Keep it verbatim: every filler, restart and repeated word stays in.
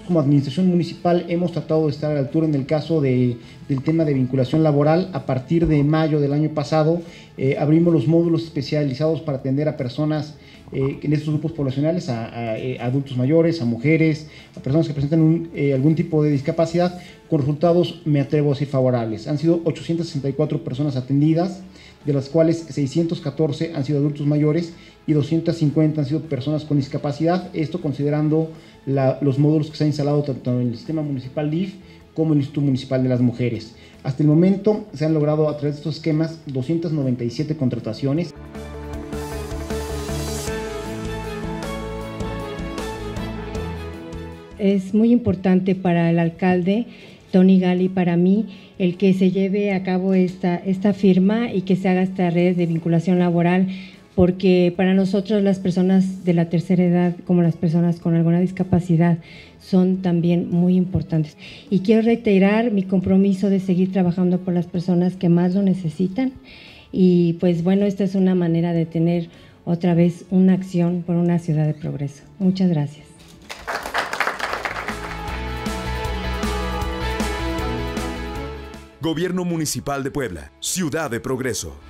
como administración municipal hemos tratado de estar a la altura en el caso de, del tema de vinculación laboral. A partir de mayo del año pasado eh, abrimos los módulos especializados para atender a personas eh, en estos grupos poblacionales, a, a, a adultos mayores, a mujeres, a personas que presentan un, eh, algún tipo de discapacidad, con resultados, me atrevo a decir, favorables. Han sido ochocientas sesenta y cuatro personas atendidas, de las cuales seiscientos catorce han sido adultos mayores y doscientas cincuenta han sido personas con discapacidad, esto considerando la, los módulos que se han instalado tanto en el sistema municipal D I F como en el Instituto Municipal de las Mujeres. Hasta el momento se han logrado a través de estos esquemas doscientas noventa y siete contrataciones. Es muy importante para el alcalde Tony Gali, para mí, el que se lleve a cabo esta, esta firma y que se haga esta red de vinculación laboral, porque para nosotros las personas de la tercera edad, como las personas con alguna discapacidad, son también muy importantes. Y quiero reiterar mi compromiso de seguir trabajando por las personas que más lo necesitan. Y pues bueno, esta es una manera de tener otra vez una acción por una ciudad de progreso. Muchas gracias. Gobierno Municipal de Puebla, Ciudad de Progreso.